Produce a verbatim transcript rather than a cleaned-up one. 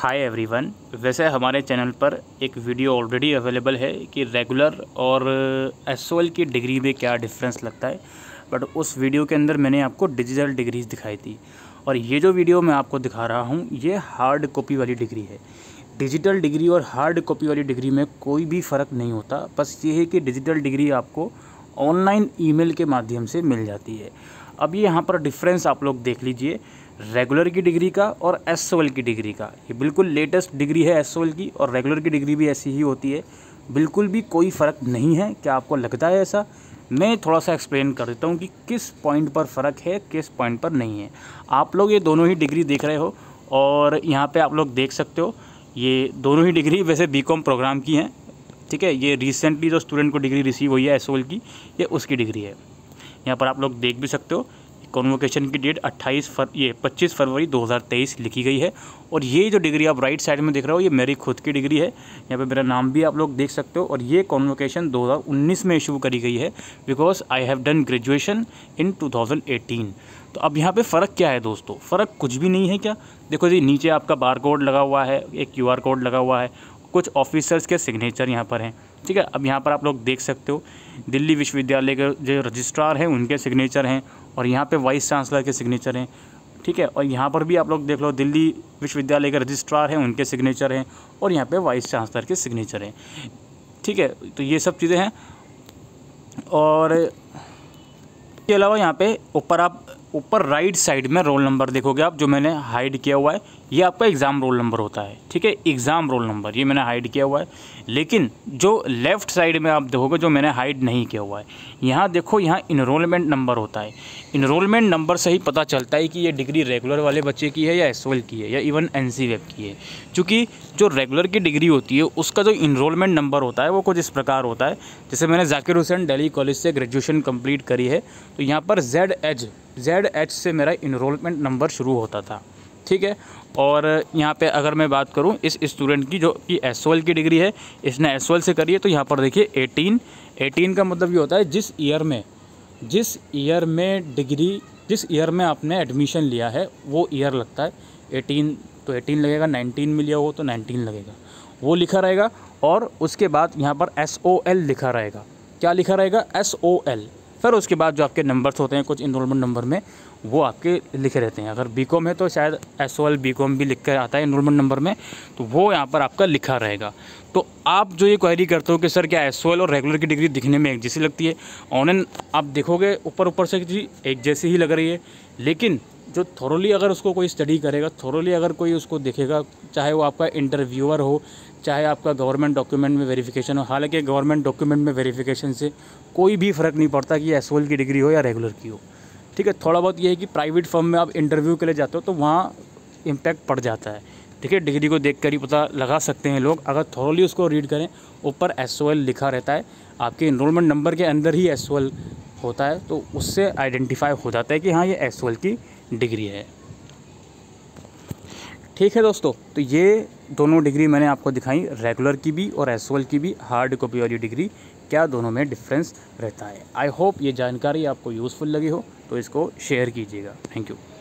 Hi everyone. वैसे हमारे channel पर एक वीडियो ऑलरेडी अवेलेबल है कि रेगुलर और एसओएल की डिग्री में क्या डिफरेंस लगता है, बट उस वीडियो के अंदर मैंने आपको डिजिटल डिग्रीज दिखाई थी और ये जो वीडियो मैं आपको दिखा रहा हूँ ये हार्ड कॉपी वाली डिग्री है। डिजिटल डिग्री और हार्ड कॉपी वाली डिग्री में कोई भी फ़र्क नहीं होता, बस ये है कि डिजिटल डिग्री आपको ऑनलाइन ईमेल के माध्यम से मिल जाती है। अब ये यहाँ पर डिफरेंस आप लोग देख लीजिए, रेगुलर की डिग्री का और एसओएल की डिग्री का। ये बिल्कुल लेटेस्ट डिग्री है एसओएल की, और रेगुलर की डिग्री भी ऐसी ही होती है, बिल्कुल भी कोई फ़र्क नहीं है। क्या आपको लगता है ऐसा? मैं थोड़ा सा एक्सप्लेन कर देता हूँ कि किस पॉइंट पर फ़र्क है, किस पॉइंट पर नहीं है। आप लोग ये दोनों ही डिग्री देख रहे हो और यहाँ पे आप लोग देख सकते हो ये दोनों ही डिग्री वैसे बीकॉम प्रोग्राम की हैं, ठीक है। ये रिसेंटली जो स्टूडेंट को डिग्री रिसीव हुई है एसओएल की, ये उसकी डिग्री है। यहाँ पर आप लोग देख भी सकते हो कॉन्वोकेशन की डेट अट्ठाईस फर ये पच्चीस फरवरी दो हज़ार तेईस लिखी गई है। और ये जो डिग्री आप राइट साइड में देख रहे हो ये मेरी खुद की डिग्री है। यहाँ पे मेरा नाम भी आप लोग देख सकते हो। और ये कॉन्वोकेशन दो हज़ार उन्नीस में इशू करी गई है, because I have done graduation in two thousand eighteen. तो अब यहाँ पे फ़र्क क्या है दोस्तों? फ़र्क कुछ भी नहीं है क्या? देखो जी, नीचे आपका बार कोड लगा हुआ है, एक क्यू आर कोड लगा हुआ है, कुछ ऑफिसर्स के सिग्नेचर यहाँ पर हैं, ठीक है। अब यहाँ पर आप लोग देख सकते हो दिल्ली विश्वविद्यालय के जो रजिस्ट्रार हैं उनके सिग्नेचर हैं, और यहाँ पे वाइस चांसलर के सिग्नेचर हैं, ठीक है। और यहाँ पर भी आप लोग देख लो दिल्ली विश्वविद्यालय के रजिस्ट्रार हैं उनके सिग्नेचर हैं, और यहाँ पे वाइस चांसलर के सिग्नेचर हैं, ठीक है। तो ये सब चीज़ें हैं। और इसके अलावा यहाँ पे ऊपर आप ऊपर राइट साइड में रोल नंबर देखोगे आप, जो मैंने हाइड किया हुआ है ये आपका एग्ज़ाम रोल नंबर होता है, ठीक है। एग्ज़ाम रोल नंबर ये मैंने हाइड किया हुआ है। लेकिन जो लेफ़्ट साइड में आप देखोगे जो मैंने हाइड नहीं किया हुआ है, यहाँ देखो, यहाँ इनरोलमेंट नंबर होता है। इनरोलमेंट नंबर से ही पता चलता है कि ये डिग्री रेगुलर वाले बच्चे की है या एसओएल की है या इवन एनसीवेब की है। क्योंकि जो रेगुलर की डिग्री होती है उसका जो इनरोलमेंट नंबर होता है वो कुछ इस प्रकार होता है। जैसे मैंने जाकिर हुसैन दिल्ली कॉलेज से ग्रेजुएशन कंप्लीट करी है, तो यहाँ पर जेड एच जेड एच से मेरा इनरोलमेंट नंबर शुरू होता था, ठीक है। और यहाँ पे अगर मैं बात करूँ इस स्टूडेंट की जो कि एसओएल की डिग्री है, इसने एसओएल से करी है, तो यहाँ पर देखिए एटीन एटीन का मतलब ये होता है जिस ईयर में जिस ईयर में डिग्री जिस ईयर में आपने एडमिशन लिया है वो ईयर लगता है। एटीन तो एटीन लगेगा, नाइनटीन में लिया हो तो नाइनटीन लगेगा, वो लिखा रहेगा। और उसके बाद यहाँ पर एस ओ एल लिखा रहेगा। क्या लिखा रहेगा? S O L. फिर उसके बाद जो आपके नंबर्स होते हैं कुछ इनरोलमेंट नंबर में, वो आपके लिखे रहते हैं। अगर बीकॉम है तो शायद एस ओ एल बीकॉम भी लिख कर आता है इनरोलमेंट नंबर में, तो वो यहाँ पर आपका लिखा रहेगा। तो आप जो ये क्वेरी करते हो कि सर क्या एस ओ एल और रेगुलर की डिग्री दिखने में एक जैसी लगती है, ऑनलाइन आप देखोगे ऊपर ऊपर से जी एक जैसी ही लग रही है, लेकिन जो थोरोली अगर उसको कोई स्टडी करेगा, थोरोली अगर कोई उसको देखेगा, चाहे वो आपका इंटरव्यूअर हो, चाहे आपका गवर्नमेंट डॉक्यूमेंट में वेरिफिकेशन हो। हालांकि गवर्नमेंट डॉक्यूमेंट में वेरिफिकेशन से कोई भी फ़र्क नहीं पड़ता कि एसओएल की डिग्री हो या रेगुलर की हो, ठीक है। थोड़ा बहुत ये है कि प्राइवेट फर्म में आप इंटरव्यू के लिए जाते हो तो वहाँ इम्पैक्ट पड़ जाता है, ठीक है। डिग्री को देख कर ही पता लगा सकते हैं लोग, अगर थोरोली उसको रीड करें। ऊपर एसओएल लिखा रहता है, आपके इनरोलमेंट नंबर के अंदर ही एसओएल होता है, तो उससे आइडेंटिफाई हो जाता है कि हाँ ये एसओएल की डिग्री है, ठीक है दोस्तों। तो ये दोनों डिग्री मैंने आपको दिखाई, रेगुलर की भी और एसओएल की भी, हार्ड कॉपी वाली डिग्री, क्या दोनों में डिफरेंस रहता है। आई होप ये जानकारी आपको यूज़फुल लगी हो, तो इसको शेयर कीजिएगा। Thank you.